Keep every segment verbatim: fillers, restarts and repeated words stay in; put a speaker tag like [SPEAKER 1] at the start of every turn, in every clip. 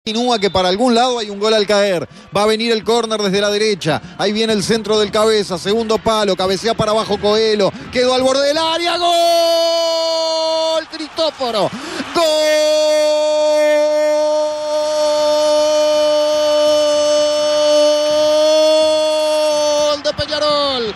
[SPEAKER 1] Inúa que para algún lado hay un gol al caer. Va a venir el córner desde la derecha. Ahí viene el centro del cabeza. Segundo palo. Cabecea para abajo Coelho. Quedó al borde del área. ¡Gol! Cristóforo. ¡Gol! De Peñarol.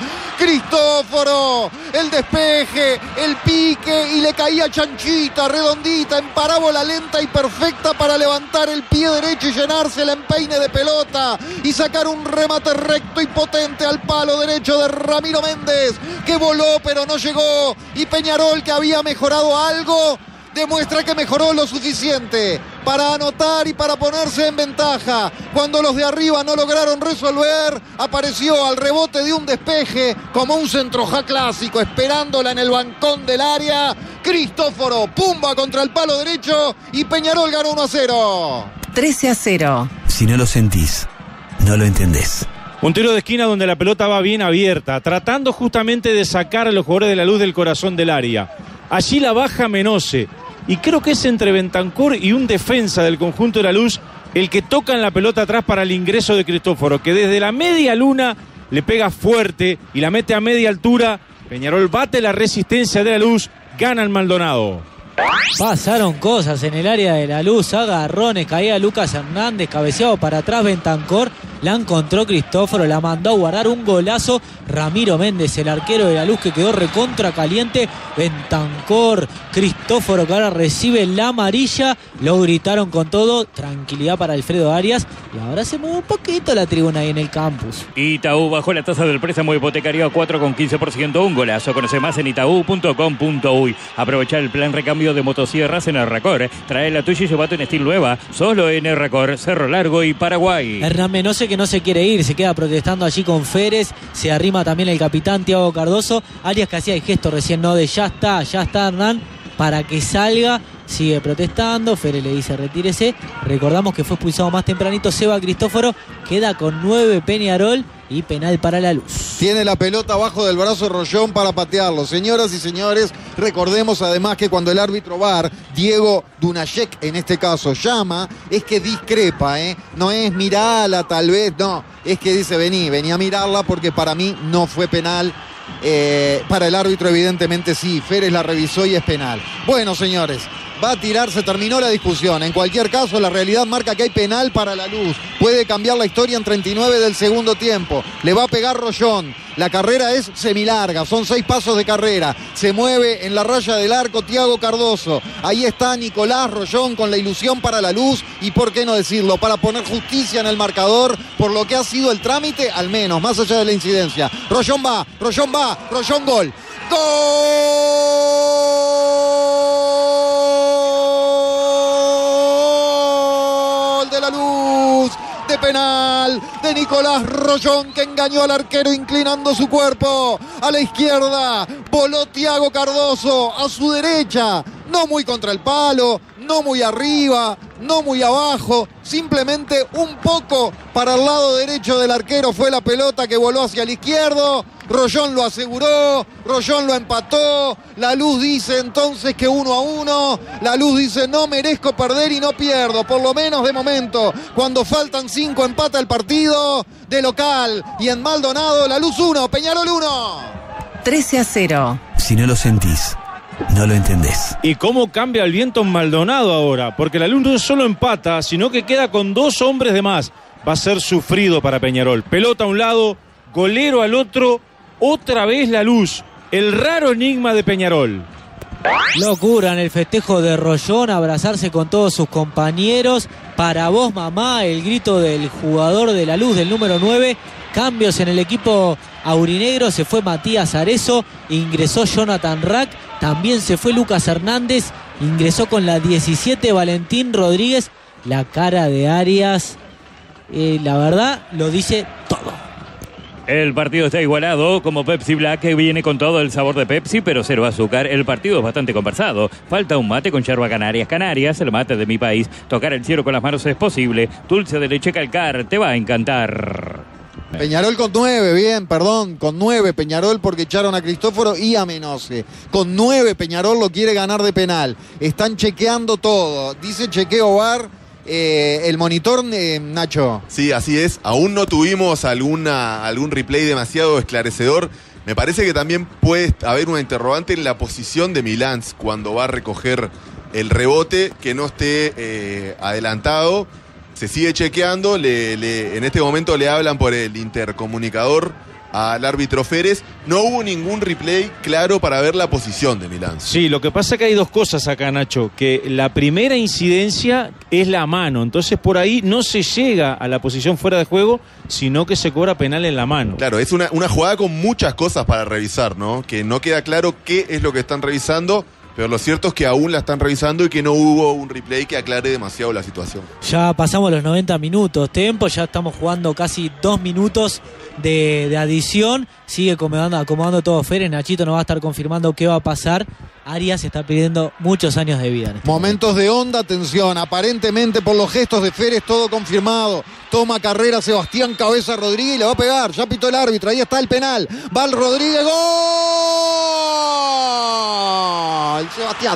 [SPEAKER 1] Cristóforo, el despeje, el pique y le caía chanchita, redondita, en parábola lenta y perfecta para levantar el pie derecho y llenarse el empeine de pelota y sacar un remate recto y potente al palo derecho de Ramiro Méndez, que voló pero no llegó, y Peñarol, que había mejorado algo, demuestra que mejoró lo suficiente para anotar y para ponerse en ventaja. Cuando los de arriba no lograron resolver, apareció al rebote de un despeje como un centroja clásico, esperándola en el bancón del área. Cristóforo, pumba contra el palo derecho y Peñarol ganó uno a cero.
[SPEAKER 2] trece a cero.
[SPEAKER 3] Si no lo sentís, no lo entendés.
[SPEAKER 4] Un tiro de esquina donde la pelota va bien abierta, tratando justamente de sacar a los jugadores de la Luz del corazón del área. Allí la baja Menose. Y creo que es entre Bentancor y un defensa del conjunto de la Luz el que tocan la pelota atrás para el ingreso de Cristóforo, que desde la media luna le pega fuerte y la mete a media altura. Peñarol bate la resistencia de la Luz, gana el Maldonado.
[SPEAKER 5] Pasaron cosas en el área de la Luz, agarrones, caía Lucas Hernández, cabeceado para atrás Bentancor, la encontró Cristóforo, la mandó a guardar, un golazo. Ramiro Méndez, el arquero de la Luz, que quedó recontra caliente. Bentancor, Cristóforo, que ahora recibe la amarilla, lo gritaron con todo. Tranquilidad para Alfredo Arias, y ahora se mueve un poquito la tribuna ahí en el campus.
[SPEAKER 6] Itaú bajó la tasa del préstamo hipotecario a cuatro coma quince por ciento, un golazo. Conoce más en itaú punto com punto uy. Aprovechar el plan recambio de motosierras en Erracor. Trae la tuya y llévate en estilo nueva, solo en Erracor, Cerro Largo y Paraguay.
[SPEAKER 5] Hernán Menose, que no se quiere ir, se queda protestando allí con Férez, se arrima también el capitán Thiago Cardoso. Arias, que hacía el gesto recién, no, de ya está, ya está Hernán, para que salga, sigue protestando. Férez le dice retírese. Recordamos que fue expulsado más tempranito Seba Cristóforo, queda con nueve Peñarol y penal para la Luz.
[SPEAKER 1] Tiene la pelota abajo del brazo Rollón para patearlo. Señoras y señores, recordemos además que cuando el árbitro V A R, Diego Dunajec en este caso, llama, es que discrepa, ¿eh? No es mirala tal vez, no, es que dice vení, vení a mirarla porque para mí no fue penal. Eh, para el árbitro evidentemente sí, Férez la revisó y es penal. Bueno, señores, va a tirar, se terminó la discusión. En cualquier caso, la realidad marca que hay penal para la Luz. Puede cambiar la historia en treinta y nueve del segundo tiempo. Le va a pegar Rollón. La carrera es semilarga, son seis pasos de carrera. Se mueve en la raya del arco Thiago Cardoso. Ahí está Nicolás Rollón con la ilusión para la Luz y, por qué no decirlo, para poner justicia en el marcador por lo que ha sido el trámite, al menos, más allá de la incidencia. Rollón va, Rollón va, Rollón gol. ¡Gol de la Luz! De penal de Nicolás Rollón, que engañó al arquero inclinando su cuerpo a la izquierda. Voló Thiago Cardoso a su derecha, no muy contra el palo, no muy arriba, no muy abajo, simplemente un poco para el lado derecho del arquero fue la pelota que voló hacia el izquierdo. Rollón lo aseguró, Rollón lo empató. La Luz dice entonces que uno a uno. La Luz dice no merezco perder y no pierdo, por lo menos de momento. Cuando faltan cinco empata el partido de local. Y en Maldonado, la Luz uno, Peñarol uno.
[SPEAKER 2] trece a cero.
[SPEAKER 3] Si no lo sentís, no lo entendés.
[SPEAKER 4] ¿Y cómo cambia el viento en Maldonado ahora? Porque la Luz no solo empata, sino que queda con dos hombres de más. Va a ser sufrido para Peñarol. Pelota a un lado, golero al otro. Otra vez la Luz, el raro enigma de Peñarol.
[SPEAKER 5] Locura en el festejo de Rollón, abrazarse con todos sus compañeros. Para vos, mamá, el grito del jugador de la Luz, del número nueve. Cambios en el equipo aurinegro, se fue Matías Arezo, ingresó Jonathan Rack, también se fue Lucas Hernández, ingresó con la diecisiete Valentín Rodríguez. La cara de Arias, eh, la verdad, lo dice todo.
[SPEAKER 6] El partido está igualado, como Pepsi Black, que viene con todo el sabor de Pepsi, pero cero azúcar. El partido es bastante conversado. Falta un mate con yerba Canarias. Canarias, el mate de mi país. Tocar el cielo con las manos es posible. Dulce de leche Calcar, te va a encantar.
[SPEAKER 1] Peñarol con nueve, bien, perdón, con nueve Peñarol porque echaron a Cristóforo y a Menose. Con nueve Peñarol lo quiere ganar de penal. Están chequeando todo. Dice chequeo V A R eh, el monitor, eh, Nacho.
[SPEAKER 7] Sí, así es. Aún no tuvimos alguna, algún replay demasiado esclarecedor. Me parece que también puede haber una interrogante en la posición de Milán cuando va a recoger el rebote, que no esté eh, adelantado. Se sigue chequeando, le, le, en este momento le hablan por el intercomunicador al árbitro Férez. No hubo ningún replay claro para ver la posición de Milán.
[SPEAKER 4] Sí, lo que pasa es que hay dos cosas acá, Nacho, que la primera incidencia es la mano, entonces por ahí no se llega a la posición fuera de juego, sino que se cobra penal en la mano.
[SPEAKER 7] Claro, es una, una jugada con muchas cosas para revisar, ¿no? Que no queda claro qué es lo que están revisando, pero lo cierto es que aún la están revisando y que no hubo un replay que aclare demasiado la situación.
[SPEAKER 5] Ya pasamos los noventa minutos, tiempo, ya estamos jugando casi dos minutos de, de adición. Sigue acomodando, acomodando todo Férez. Nachito nos va a estar confirmando qué va a pasar. Arias está pidiendo muchos años de vida. En este
[SPEAKER 1] Momentos momento. de onda, atención. Aparentemente por los gestos de Férez todo confirmado. Toma carrera Sebastián Cabeza Rodríguez y le va a pegar. Ya pitó el árbitro. Ahí está el penal. Va el Rodríguez. ¡Gol! Sebastián.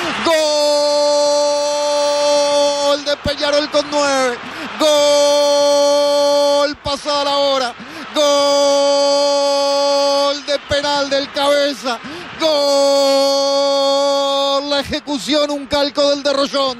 [SPEAKER 1] ¡Gol de Peñarol con nueve! ¡Gol! Pasada la hora. ¡Gol de penal del Cabeza! ¡Gol! La ejecución, un calco del de Rollón.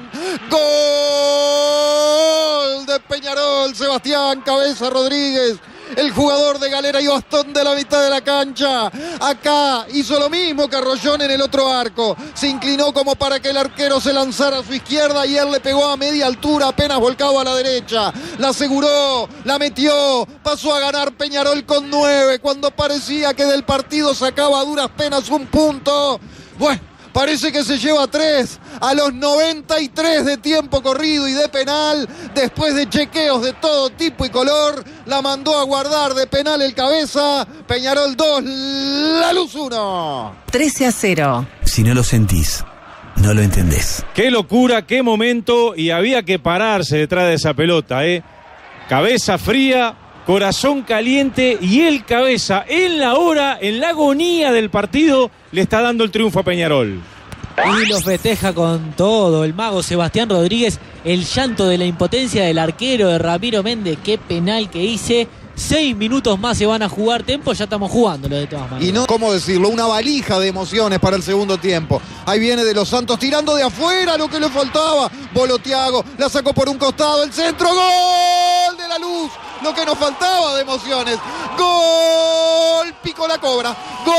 [SPEAKER 1] ¡Gol de Peñarol! Sebastián Cabeza Rodríguez, el jugador de galera y bastón de la mitad de la cancha. Acá hizo lo mismo que Rollón en el otro arco. Se inclinó como para que el arquero se lanzara a su izquierda y él le pegó a media altura, apenas volcado a la derecha. La aseguró, la metió, pasó a ganar Peñarol con nueve cuando parecía que del partido sacaba a duras penas un punto. Bueno, parece que se lleva tres a los noventa y tres de tiempo corrido y de penal. Después de chequeos de todo tipo y color, la mandó a guardar de penal el Cabeza. Peñarol dos, La Luz uno.
[SPEAKER 2] trece a cero.
[SPEAKER 3] Si no lo sentís, no lo entendés.
[SPEAKER 4] Qué locura, qué momento, y había que pararse detrás de esa pelota, ¿eh? Cabeza fría, corazón caliente, y el Cabeza en la hora, en la agonía del partido, le está dando el triunfo a Peñarol.
[SPEAKER 5] Y lo festeja con todo el mago Sebastián Rodríguez. El llanto de la impotencia del arquero de Ramiro Méndez. Qué penal que hice. Seis minutos más se van a jugar tiempo. Ya estamos jugando lo de todas maneras.
[SPEAKER 1] Y no, ¿cómo decirlo? Una valija de emociones para el segundo tiempo. Ahí viene De Los Santos tirando de afuera lo que le faltaba. Bolotiago la sacó por un costado. El centro. ¡Gol de La Luz! Lo que nos faltaba de emociones. ¡Gol! Picó la cobra. ¡Gol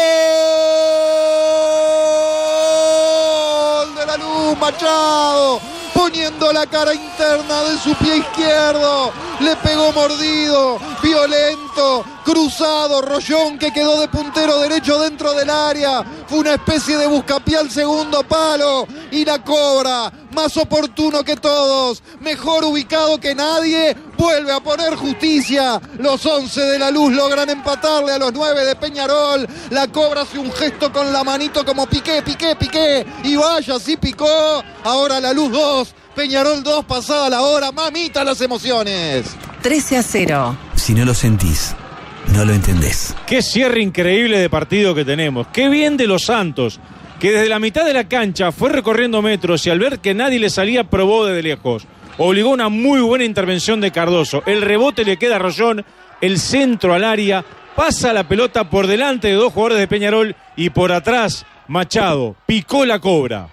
[SPEAKER 1] de La Luz! Machado poniendo la cara interna de su pie izquierdo, le pegó mordido, violento, cruzado, Rollón que quedó de puntero derecho dentro del área, fue una especie de buscapié al segundo palo y la cobra, más oportuno que todos, mejor ubicado que nadie, vuelve a poner justicia, los once de La Luz logran empatarle a los nueve de Peñarol, la cobra hace un gesto con la manito como piqué, piqué, piqué, y vaya, sí picó, ahora La Luz dos, Peñarol dos, pasada la hora, mamita las emociones.
[SPEAKER 2] trece a cero.
[SPEAKER 3] Si no lo sentís, no lo entendés.
[SPEAKER 4] Qué cierre increíble de partido que tenemos. Qué bien de Los Santos, que desde la mitad de la cancha fue recorriendo metros y al ver que nadie le salía probó desde lejos. Obligó una muy buena intervención de Cardoso. El rebote le queda a Rollón, el centro al área, pasa la pelota por delante de dos jugadores de Peñarol y por atrás Machado picó la cobra.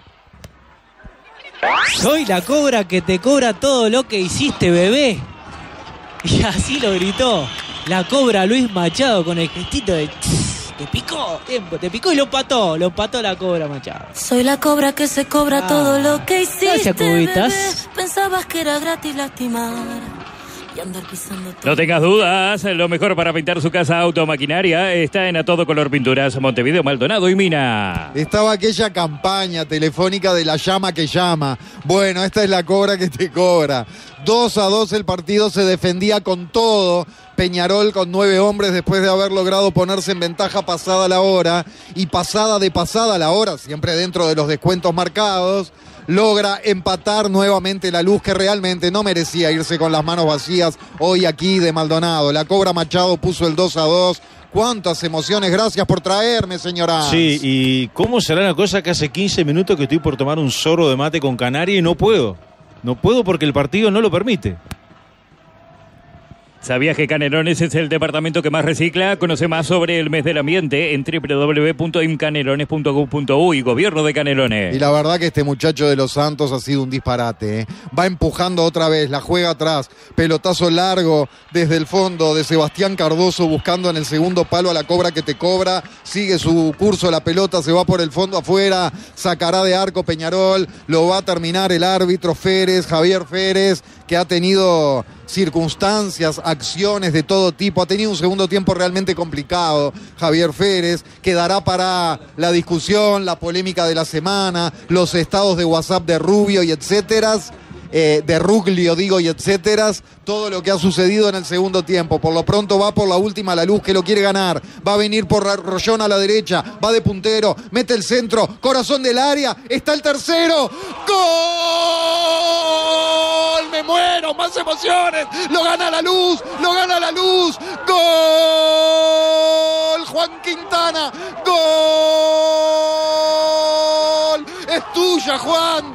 [SPEAKER 5] Soy la cobra que te cobra todo lo que hiciste, bebé. Y así lo gritó la cobra Luis Machado con el gestito de tss, te picó, tiempo, te picó y lo empató, lo empató la cobra Machado.
[SPEAKER 8] Soy la cobra que se cobra ah, todo lo que hiciste,
[SPEAKER 5] cubitas.
[SPEAKER 8] Bebé. Pensabas que era gratis lastimar y andar pisando todo.
[SPEAKER 6] No tengas dudas, lo mejor para pintar su casa, auto, maquinaria, está en A Todo Color Pinturas, Montevideo, Maldonado y Mina.
[SPEAKER 1] Estaba aquella campaña telefónica de la llama que llama. Bueno, esta es la cobra que te cobra. dos a dos el partido se defendía con todo. Peñarol con nueve hombres después de haber logrado ponerse en ventaja pasada la hora. Y pasada de pasada la hora, siempre dentro de los descuentos marcados, logra empatar nuevamente La Luz, que realmente no merecía irse con las manos vacías hoy aquí de Maldonado. La cobra Machado puso el dos a dos. Cuántas emociones, gracias por traerme, señora.
[SPEAKER 4] Sí, y cómo será la cosa que hace quince minutos que estoy por tomar un sorbo de mate con canaria y no puedo. No puedo porque el partido no lo permite.
[SPEAKER 6] ¿Sabías que Canelones es el departamento que más recicla? Conoce más sobre el mes del ambiente en doble u doble u doble u punto imcanelones punto gov punto uy. Gobierno de Canelones.
[SPEAKER 1] Y la verdad que este muchacho de Los Santos ha sido un disparate, ¿eh? Va empujando otra vez, la juega atrás, pelotazo largo desde el fondo de Sebastián Cardoso buscando en el segundo palo a la cobra que te cobra, sigue su curso la pelota, se va por el fondo afuera, sacará de arco Peñarol, lo va a terminar el árbitro Férez, Javier Férez, que ha tenido circunstancias, acciones de todo tipo, ha tenido un segundo tiempo realmente complicado. Javier Férez quedará para la discusión, la polémica de la semana, los estados de WhatsApp de Rubio y etcétera, eh, de Ruglio digo y etcétera, todo lo que ha sucedido en el segundo tiempo. Por lo pronto va por la última La Luz, que lo quiere ganar, va a venir por Rollón a la derecha, va de puntero, mete el centro, corazón del área, está el tercero, ¡gol! ¡Me muero! ¡Más emociones! ¡Lo gana La Luz! ¡Lo gana La Luz! ¡Gol! Juan Quintana, ¡gol! ¡Es tuya, Juan!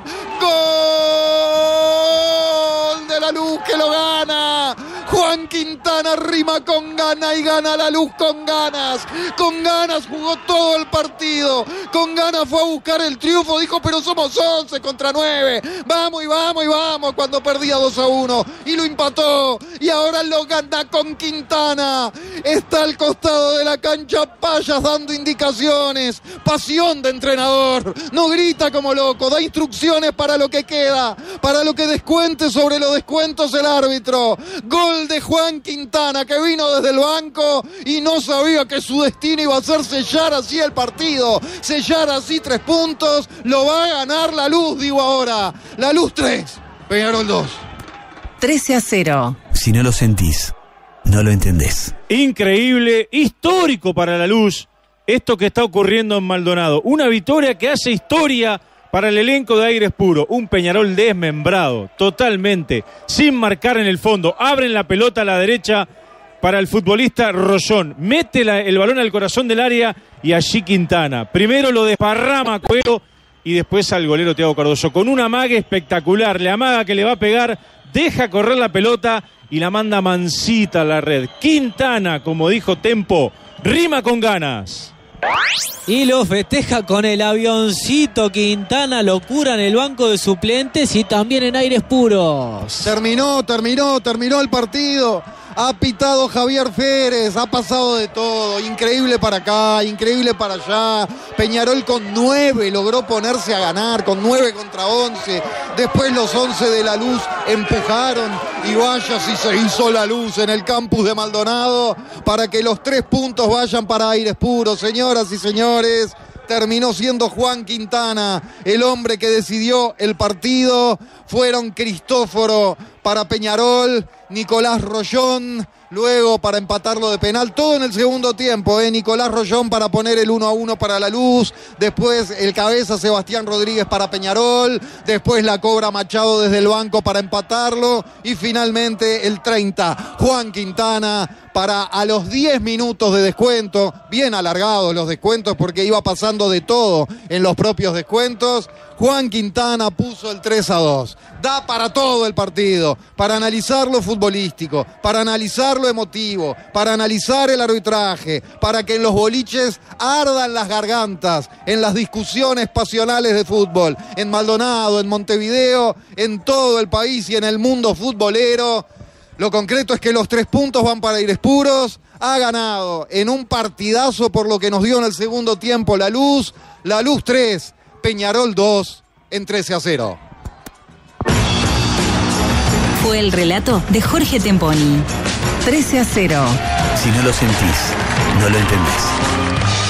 [SPEAKER 1] ¡Gol de La Luz, que lo gana! Juan Quintana rima con gana y gana La Luz con ganas. Con ganas jugó todo el partido. Con ganas fue a buscar el triunfo. Dijo, pero somos once contra nueve. Vamos y vamos y vamos. Cuando perdía dos a uno. Y lo empató. Y ahora lo gana con Quintana. Está al costado de la cancha Payas dando indicaciones. Pasión de entrenador. No grita como loco. Da instrucciones para lo que queda. Para lo que descuente sobre los descuentos el árbitro. Gol de Juan Quintana, que vino desde el banco y no sabía que su destino iba a ser sellar así el partido, sellar así tres puntos. Lo va a ganar La Luz, digo ahora. La Luz tres, Peñarol dos.
[SPEAKER 2] trece a cero.
[SPEAKER 3] Si no lo sentís, no lo entendés.
[SPEAKER 4] Increíble, histórico para La Luz esto que está ocurriendo en Maldonado. Una victoria que hace historia para el elenco de Aires Puro. Un Peñarol desmembrado, totalmente, sin marcar en el fondo. Abren la pelota a la derecha para el futbolista Rollón. Mete la, el balón al corazón del área y allí Quintana. Primero lo desparrama Cuero y después al golero Thiago Cardoso. Con una amague espectacular, le amaga que le va a pegar, deja correr la pelota y la manda mansita a la red. Quintana, como dijo Tempo, rima con ganas.
[SPEAKER 5] Y lo festeja con el avioncito Quintana, locura en el banco de suplentes y también en Aires Puros.
[SPEAKER 1] Terminó, terminó, terminó el partido. Ha pitado Javier Férez, ha pasado de todo, increíble para acá, increíble para allá. Peñarol con nueve logró ponerse a ganar, con nueve contra once. Después los once de La Luz empujaron y vaya si se hizo La Luz en el campus de Maldonado para que los tres puntos vayan para Aires Puros. Señoras y señores, terminó siendo Juan Quintana el hombre que decidió el partido. Fueron Cristóforo para Peñarol, Nicolás Rollón luego para empatarlo de penal, todo en el segundo tiempo, ¿eh? Nicolás Rollón para poner el uno a uno para La Luz, después el cabeza Sebastián Rodríguez para Peñarol, después la cobra Machado desde el banco para empatarlo y finalmente el treinta, Juan Quintana para a los diez minutos de descuento, bien alargados los descuentos porque iba pasando de todo en los propios descuentos. Juan Quintana puso el tres a dos. Da para todo el partido, para analizar lo futbolístico, para analizar lo emotivo, para analizar el arbitraje, para que en los boliches ardan las gargantas, en las discusiones pasionales de fútbol, en Maldonado, en Montevideo, en todo el país y en el mundo futbolero. Lo concreto es que los tres puntos van para Aires Puros. Ha ganado en un partidazo por lo que nos dio en el segundo tiempo La Luz. La Luz tres, Peñarol dos en trece a cero.
[SPEAKER 9] Fue el relato de Jorge Temponi.
[SPEAKER 2] trece a cero.
[SPEAKER 3] Si no lo sentís, no lo entendés.